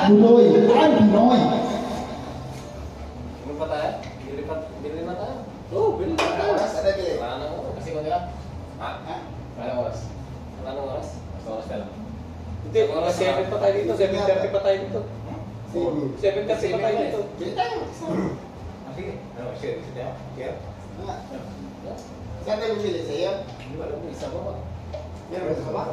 Tuloy ang Pinoy. Ano pa tayo? Bili na tayo. Oo, bili na tayo. Wala nang oras. Kasi kung nila? Ha? Wala nang oras. Wala nang oras? Mas oras ka lang. Hindi, mga 7 pa tayo dito. 7:30 pa tayo dito. 7:30 pa tayo dito. Bili tayo. Sige. Ano, share tayo? Share? Saan tayo bibili? Sa iyo? Hindi ba alam mo, isa ba ba? Meron ba sa baba?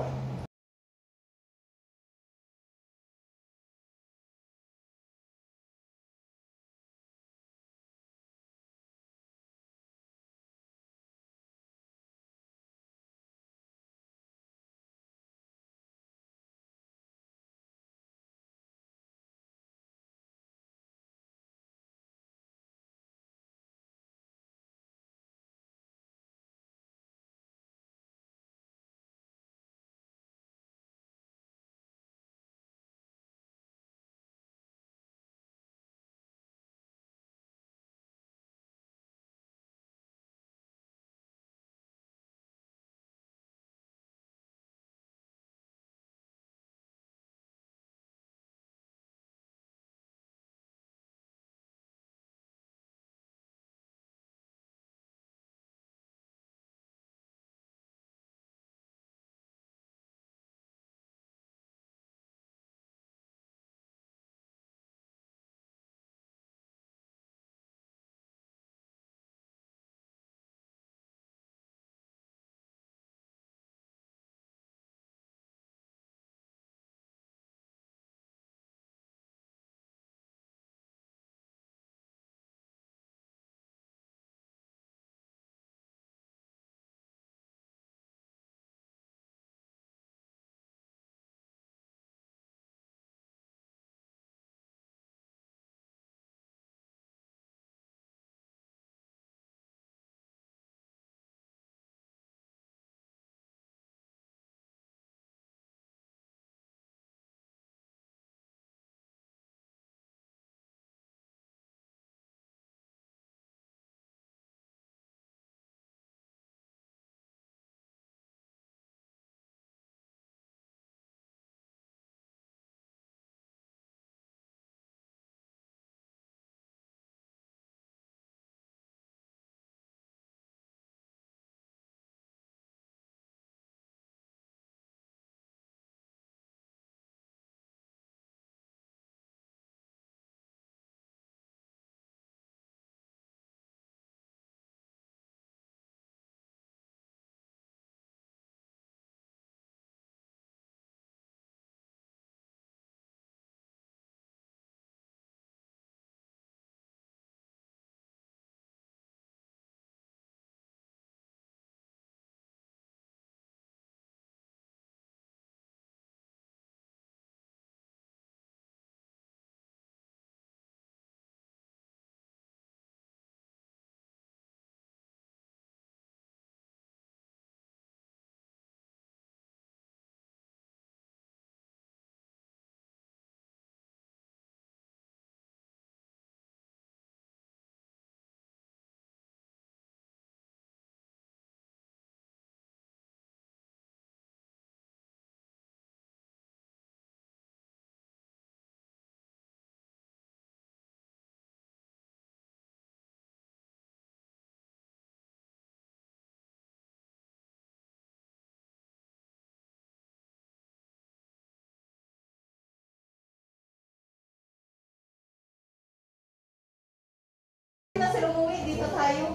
Na sila umuwi, dito tayo.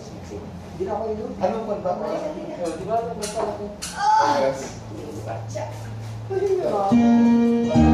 Hindi na ako yun. Anong punta mo? Di ba? Nagpapala ko. Ah! Yes. Bacha. Hindi na.